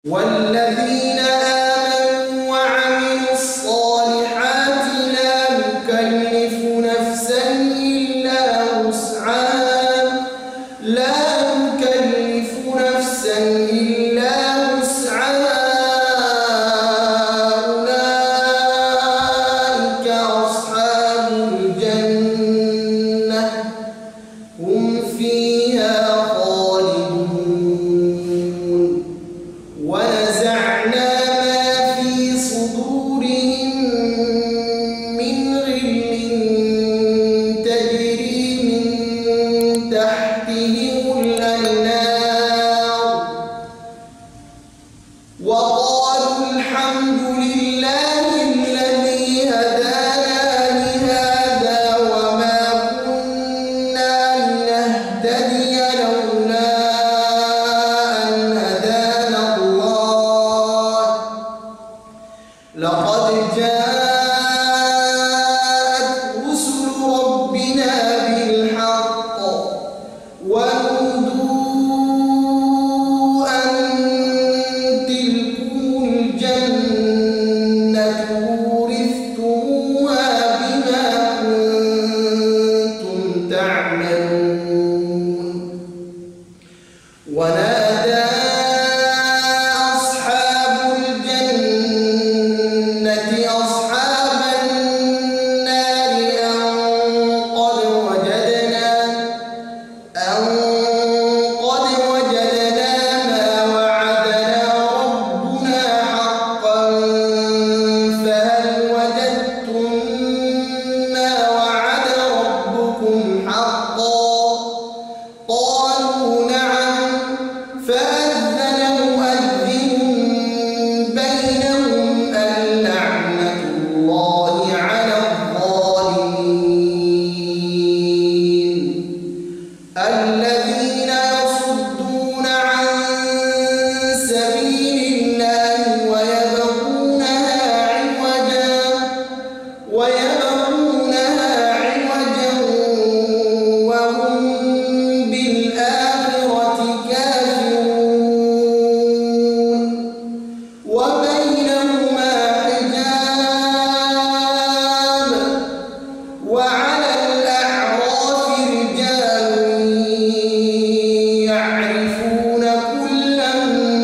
والذين آمنوا وعملوا الصالحات لا نكلف نفسا إلا وسعها أولئك أصحاب الجنة هم فيها خالدون ونزعنا ما في صدورهم من غل تجري من تحتهم الأنهار وقالوا الحمد لله الذي هدانا لهذا وما كنا لنهتدي لولا أن هدانا الله لقد جاءت رسل ربنا بالحق ونودوا أن تلكم الجنة أورثتموها بما كنتم تعملون ونادى أصحاب الجنة أصحاب النار أن قد وجدنا ما وعدنا ربنا حقا فهل وجدتم ما وعد ربكم حقا قالوا نعم فأذن مؤذن بينهم اللعنة الله على الظالمين الذين يصدون عن سبيل الله ويبغونها عوجا وهم بالآخرة كافرون وبينهما حجاب وعلى الأعراف رجال يعرفون كلا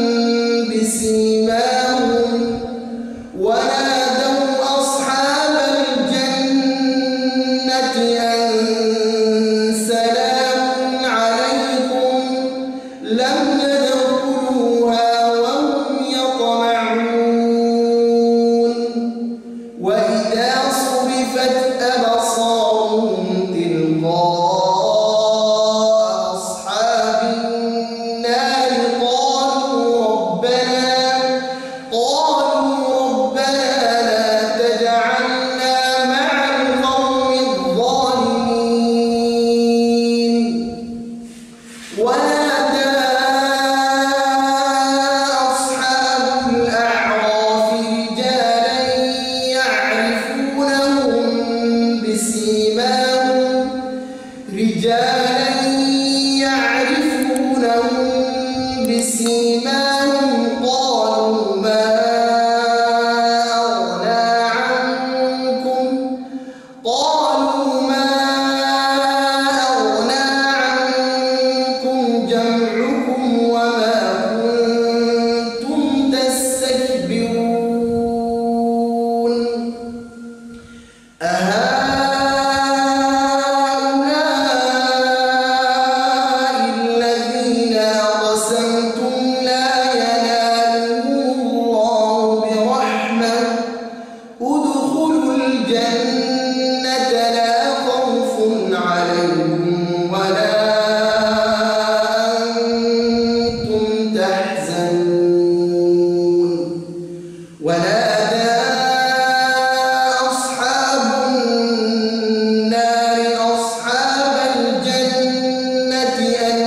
بسيماهم ونادوا أصحاب الجنة أن سلام عليكم لم يدخلوها وهم يطمعون وإذا صرفت أبصارهم تلقاء أصحاب النار قالوا ربنا لا تجعلنا مع القوم الظالمين ونادى أصحاب الأعراف رجالا يعرفونهم بسيماهم قالوا ما أغنى عنكم جمعكم وما كنتم تستكبرون أهؤلاء الذين أقسمتم لا ينالهم الله برحمة ادخلوا الجنة لا خوف عليكم ولا أنتم تحزنون ونادى أصحاب النار أصحاب الجنة أن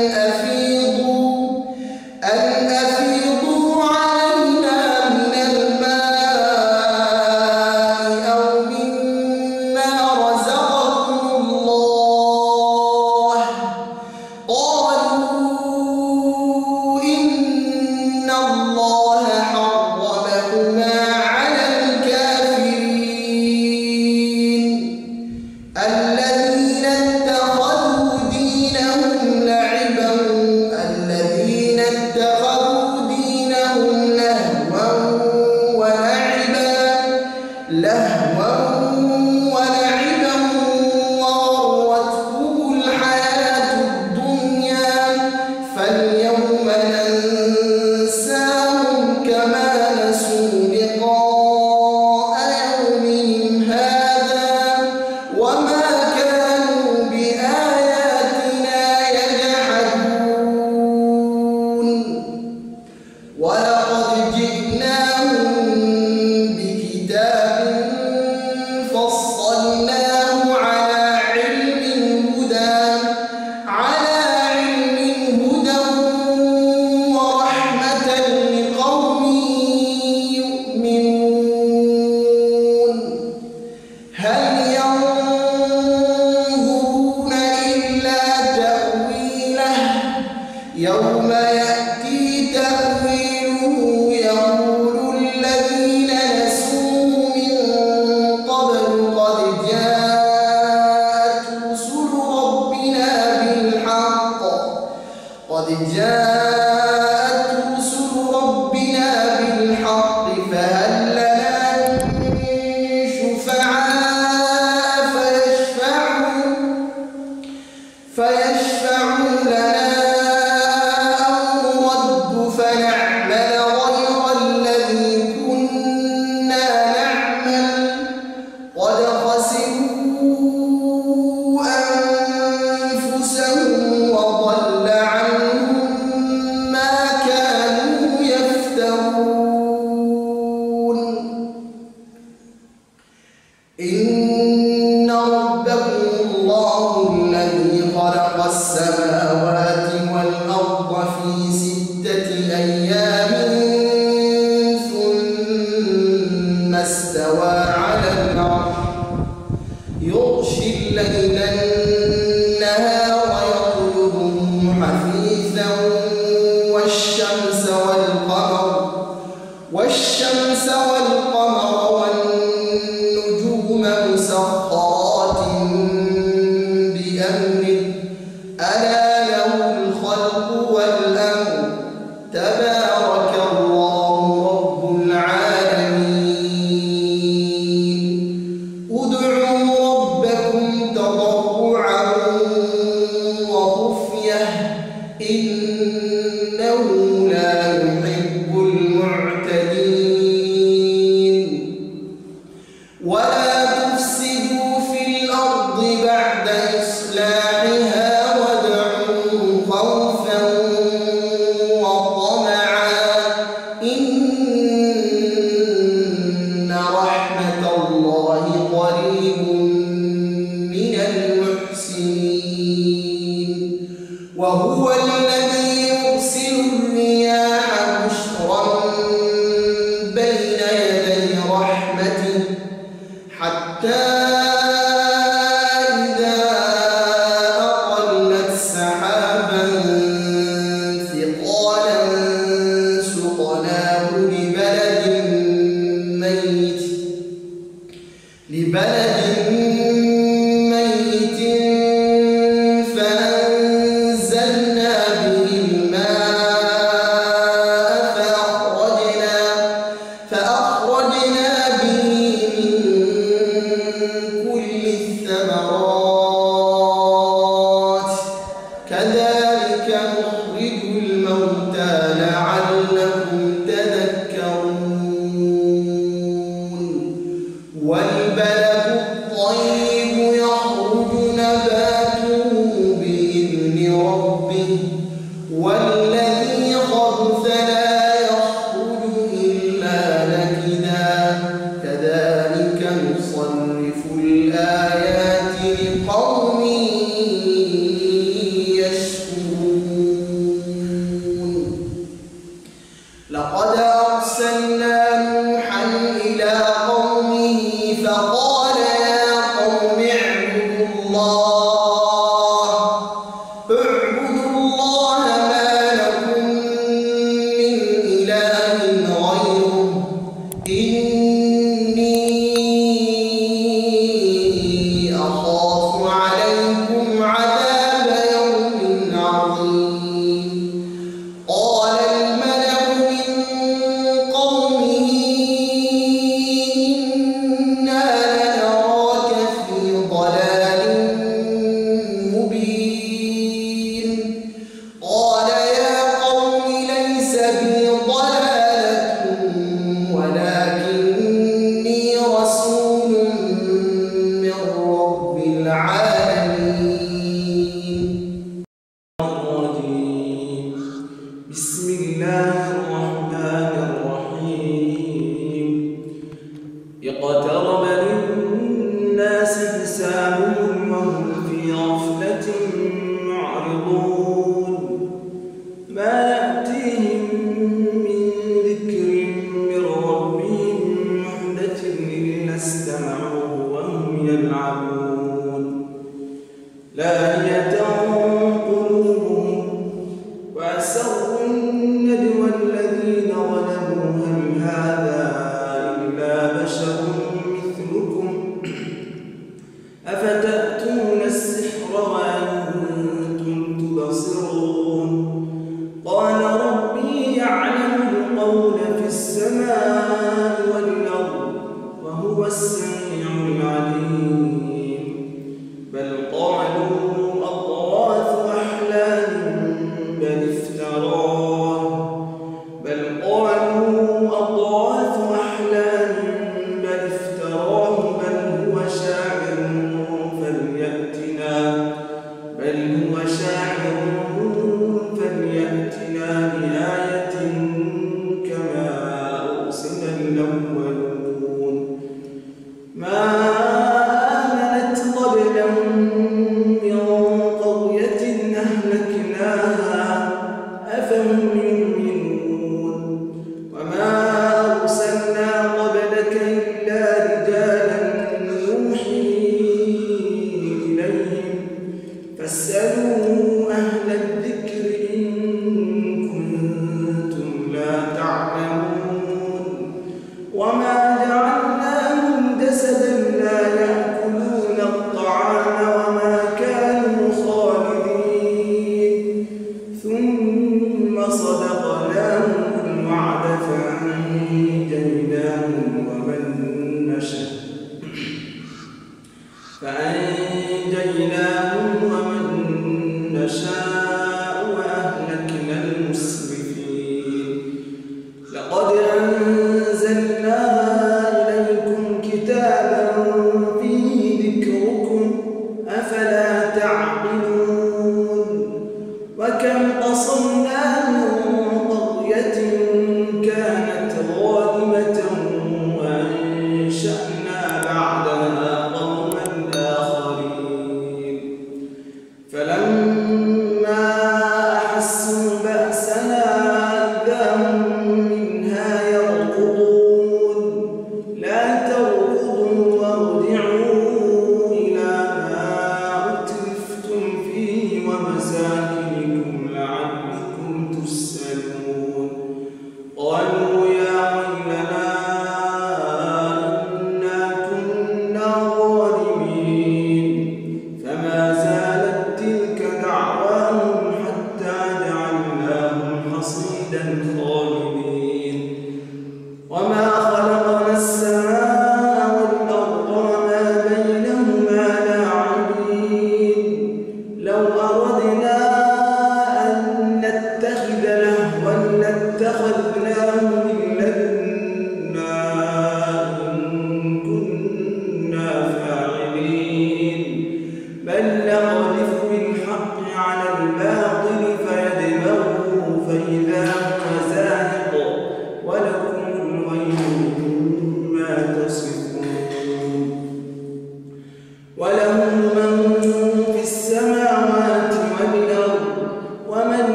أفيضوا علينا من الماء أو مما رزقكم الله قالوا إن الله استوى على العرش يغشي الليل النهار يطلبه حثيثا والشمس والقمر والنجوم مسخرات بأمره ألا له الخلق والأمر تبارك الله رب العالمين ادعوا ربكم تضرعا وخفية إنه لا يحب المعتدين ولا تفسدوا في الأرض بعد إصلاحها وادعوه خوفا وطمعا إن رحمة الله قريب من المحسنين وهو الذي يرسل الرياح بشرا بين يدي رحمته حتى إذا أقلت سحابا ثقالا سقناه لبلد ميت فأنزلنا به الماء فأخرجنا به من كل الثمرات كذلك نخرج الموتى لعلكم تذكرون والبلد الطيب يخرج نباته بإذن ربه والذي خبث لا يخرج إلا نكدا كذلك نصرف الآيات لقوم يشكرون لقد أرسلنا نوحا إلى قومه فقال يا قوم اعبدوا الله ما لكم من إله غيره إني أخاف عليكم عذاب يوم عظيم قال الملأ من قومه إنا لنراك في ضلال مبين قال يا قوم ليس بي ضلالة ولكني رسول من رب العالمين بسم الله الرحمن الرحيم اقترب للناس حسابهم وهم في غفلة معرضون ما يأتيهم من ذكر من ربهم محدث إلا استمعوه وهم يلعبون لاهية قلوبهم وأسروا الندوى الذين ظلموا هل هذا إلا بشر مثلكم أفتأتون السحر وأنتم تبصرون قال ربي يعلم القول في السماء والأرض وهو السميع العليم بل قالوا أضغاث أحلام بل افتراه بل هو شاعر فليأتنا بآية كما أرسل الأولون ما آمنت قبلهم من قرية أهلكناها أفهم يؤمنون وما أرسلنا قبلك وما جعلناهم جسدا لا يأكلون الطعام وما كانوا خالدين ثم صدقناهم الوعد فأنجيناهم ومن نشاء وأهلكنا المسرفين. لقد أنزلنا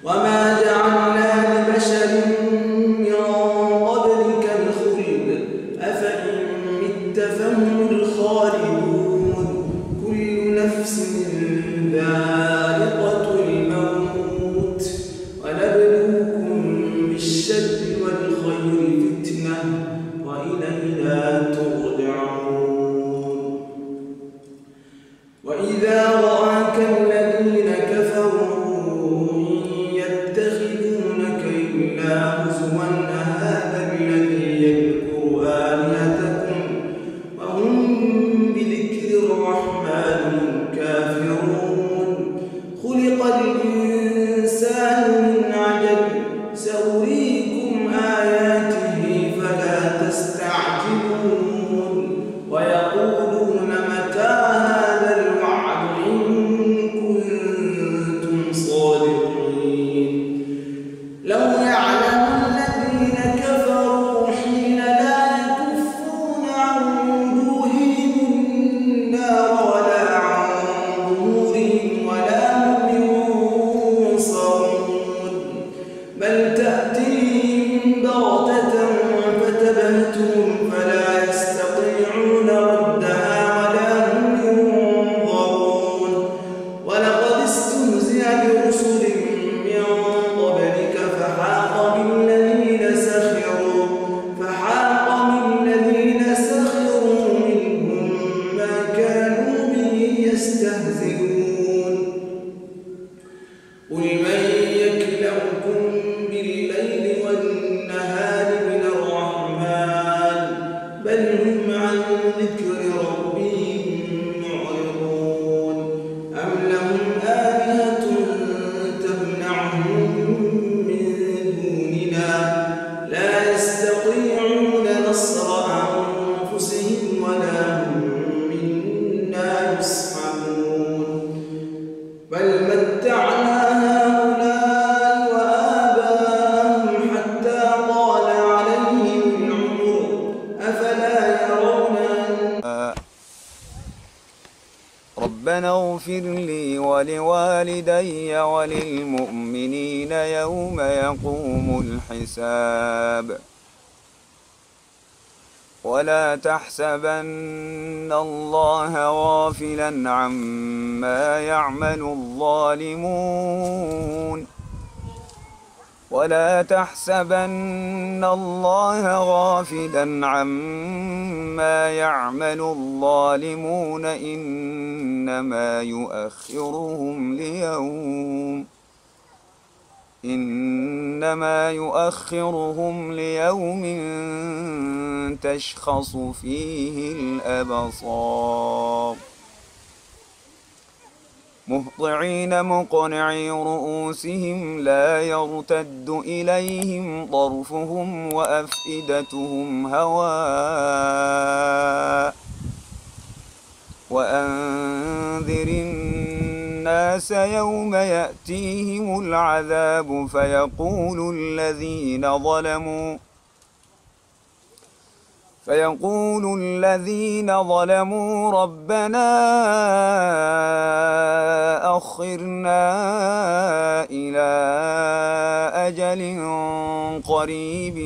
وما جعلنا لبشر من قبلك الخلد أفإن مت فهم الخالدون كل نفس ذائقة الموت ونبلوكم بالشر والخير فتنة وإلينا ترجعون وإذا رآك الذين كفروا يتخذونك إلا هزوا أهذا الذي يذكر آلهتكم وهم بذكر الرحمن كافرون خلق الإنسان من عجل سأريكم آياته فلا تستعجلون ويقولون متى هذا الوعد إن كنتم صادقين لو يعلم الذين كفروا حين لا يكفون عن وجوههم النار ولا عن ظهورهم ولا هم ينصرون بل تأتيهم بغتة فتبهتهم فلا يستطيعون ردها ولا هم ينظرون ولقد استهزئ برسل من قبلك فحاق بالذين سخروا منهم ما كانوا به يستهزئون قل من يكلؤكم بالليل والنهار من الرحمن بل هم عن ذكر ربهم معرضون أم لهم آلهة تمنعهم من دوننا لا يستطيعون نصر أنفسهم ولا هم منا يصحبون بل متعنا هؤلاء وآباءهم حتى طال عليهم العمر أفلا يرون ربنا اغفر لي ولوالدي وللمؤمنين يوم يقوم الحساب ولا تحسبن الله غافلا عما يعمل الظالمون ولا تحسبن الله غافلا عما يعمل الظالمون إنما يؤخرهم ليوم تشخص فيه الأبصار مهطعين مقنعي رؤوسهم لا يرتد إليهم طرفهم وأفئدتهم هواء وأنذر الناس يوم يأتيهم العذاب فيقول الذين ظلموا ربنا أخرنا إلى أجل قريب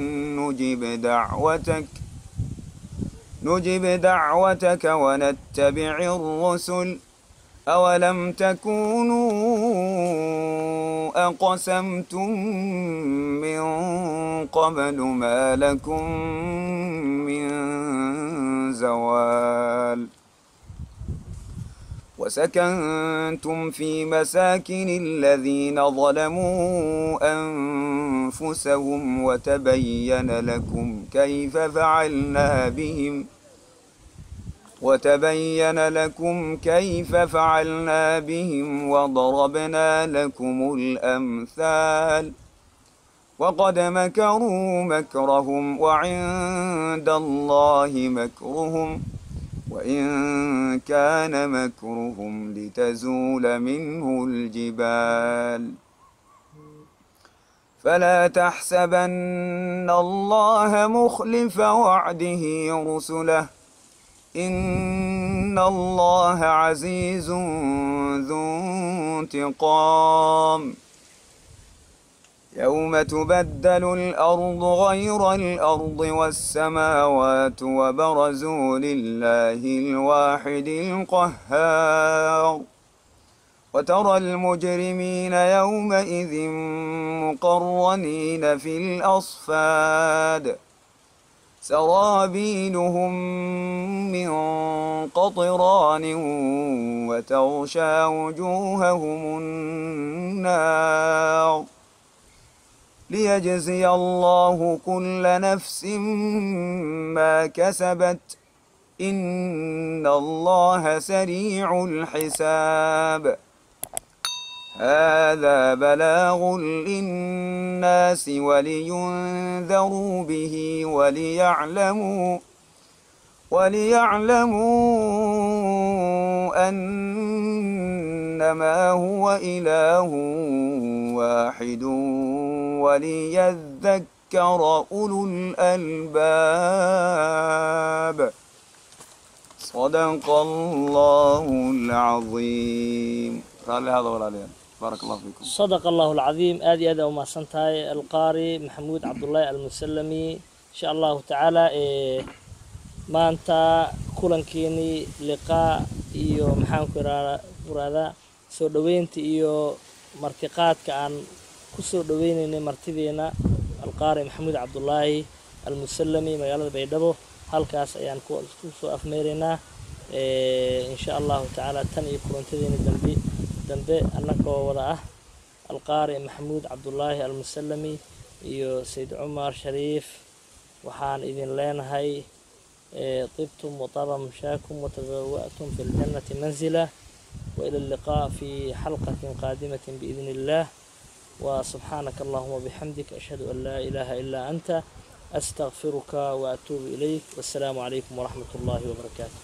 نجب دعوتك ونتبع الرسل أولم تكونوا أقسمتم من قبل ما لكم من زوال وسكنتم في مساكن الذين ظلموا أنفسهم وتبين لكم كيف فعلنا بهم وضربنا لكم الأمثال وقد مكروا مكرهم وعند الله مكرهم وإن كان مكرهم لتزول منه الجبال فلا تحسبن الله مخلف وعده رسله إن الله عزيز ذو انتقام يوم تبدل الأرض غير الأرض والسماوات وبرزوا لله الواحد القهار وترى المجرمين يومئذ مقرنين في الأصفاد سرابيلهم من قطران وتغشى وجوههم النار ليجزي الله كل نفس ما كسبت إن الله سريع الحساب هذا بلاغ للناس ولينذروا به وليعلموا أنما هو إله واحد وليذكر أولو الألباب صدق الله العظيم. هذا ولا عليه. بارك الله فيكم. صدق الله العظيم. آدي هذا وما سنتهاي القاري محمود عبد الله المسلمي إن شاء الله تعالى. ما أنت كلن كيني لقاء إيو محام كرادا سو دوينت إيو مرتقات كأن كسو دويني مرتبينا القاري محمود عبد الله المسلمي مجال بيدبو هالكاس أيان كوسو أفميرنا إن شاء الله تعالى تاني كلن تدين دنبي أنك وضعه القارئ محمود عبد الله المسلمي إيو سيد عمر شريف وحان إذن لين هاي طبتم وطاب مشاكم وتبوأتم في الجنة منزلة وإلى اللقاء في حلقة قادمة بإذن الله وسبحانك اللهم وبحمدك أشهد أن لا إله إلا أنت أستغفرك وأتوب إليك والسلام عليكم ورحمة الله وبركاته.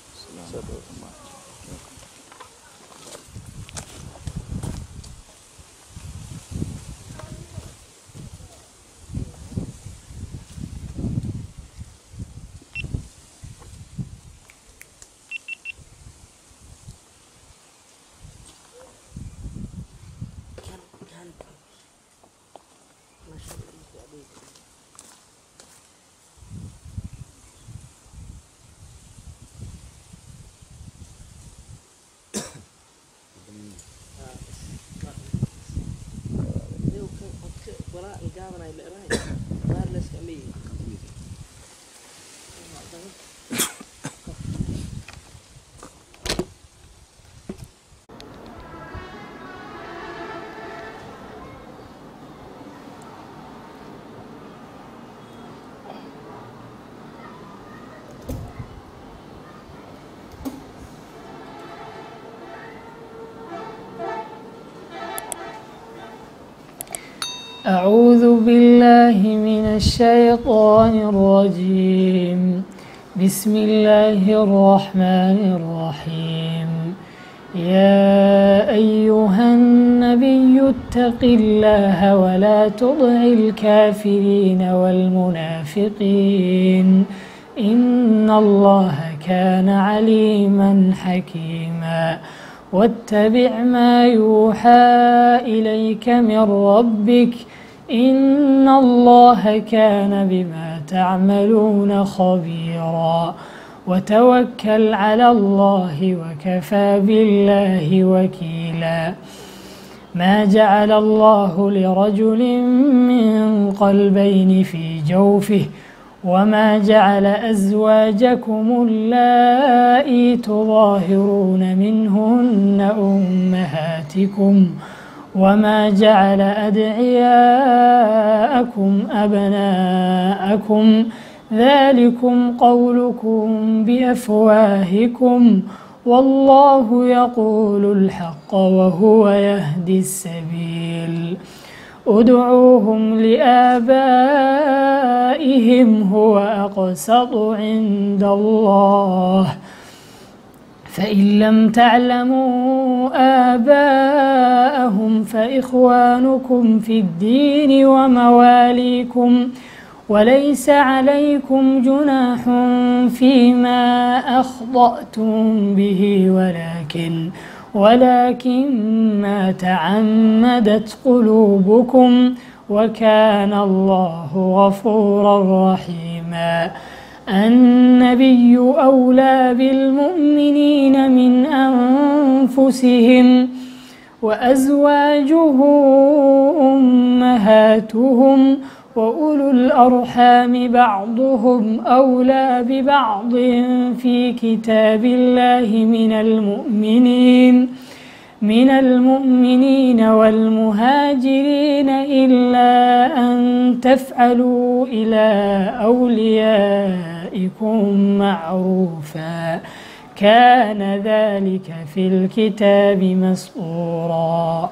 أعوذ بالله من الشيطان الرجيم. بسم الله الرحمن الرحيم. يا أيها النبي اتق الله ولا تطع الكافرين والمنافقين إن الله كان عليما حكيما واتبع ما يوحى إليك من ربك إن الله كان بما تعملون خبيرا وتوكل على الله وكفى بالله وكيلا. ما جعل الله لرجل من قلبين في جوفه وما جعل أزواجكم اللائي تظاهرون منهن أمهاتكم وما جعل أدعياءكم أبناءكم ذلكم قولكم بأفواهكم والله يقول الحق وهو يهدي السبيل. ادعوهم لآبائهم هو أقسط عند الله فإن لم تعلموا آباءهم فإخوانكم في الدين ومواليكم وليس عليكم جناح فيما أخطأتم به ولكن ما تعمدت قلوبكم وكان الله غفورا رحيما. النبي أولى بالمؤمنين من أنفسهم وأزواجه أمهاتهم وأولو الأرحام بعضهم أولى ببعض في كتاب الله من المؤمنين والمهاجرين إلا أن تفعلوا إلى أوليائكم معروفا كان ذلك في الكتاب مسطورا.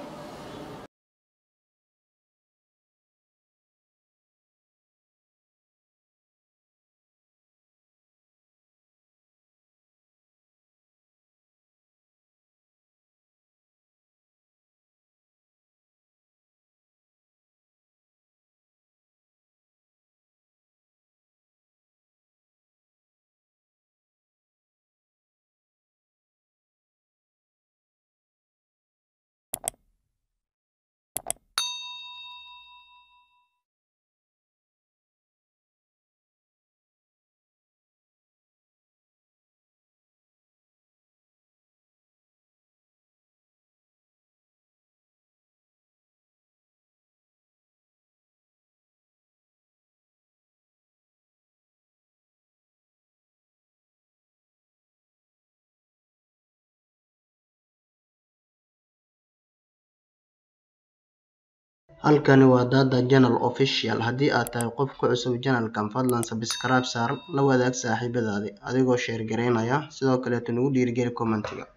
halkani waa Dada Channel Official. haddii aad tahay qof ku cusub channelkan, fadlan subscribe saar, la wadaag saaxiibadaada adigoo share gareynaya, sidoo kale nagu dhiirigeli commentiga.